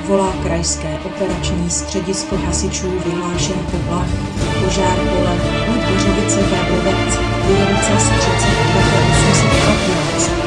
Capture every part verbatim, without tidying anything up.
volá krajské operační středisko hasičů vyhlášen poplach. Požár pole Budvořovice Brabovec, Bujovice Střece, osm set patnáct.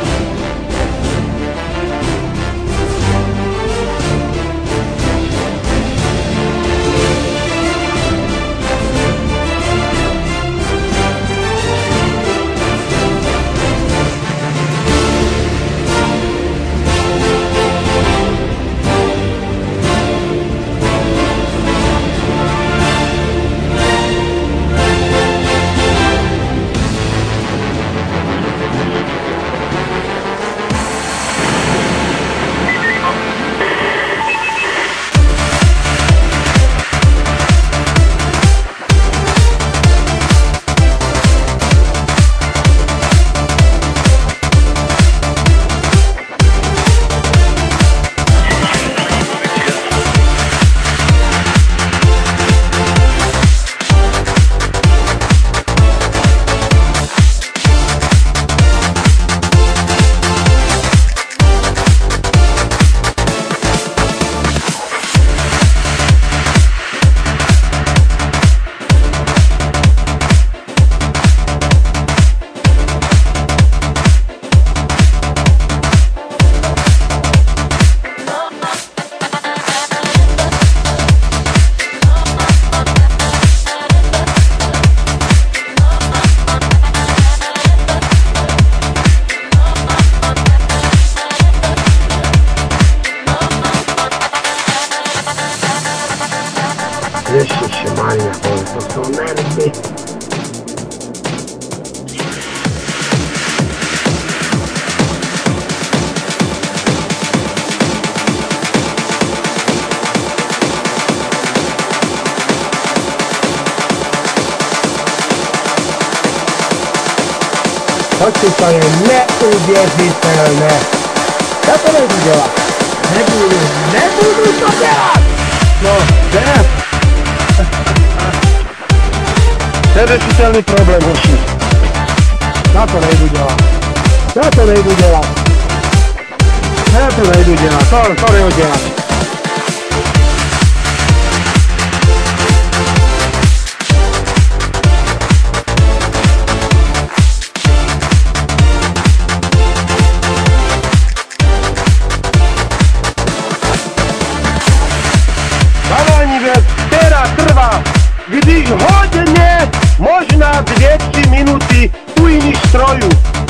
Ježišmarja, to jsou nervy. To to je neuvěřitelné. Já to nebudu dělat. Nebudu, nebudu to dělat. No, ne. Neřešitelný problém, hoši. Já to nejdu dělat. Já to nejdu dělat. Já to nejdu dělat. To, to nejdu dělat. Zadání věc, která trvá, když hodně, možná dvě, tři minuty u jiných strojů.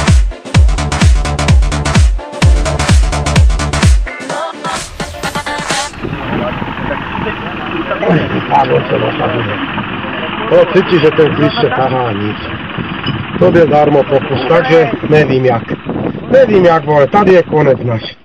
To cítí, že ten klíč se tahá nic. To byl darmo pokus, takže nevím jak. Nevím jak, vole, tady je konec náš.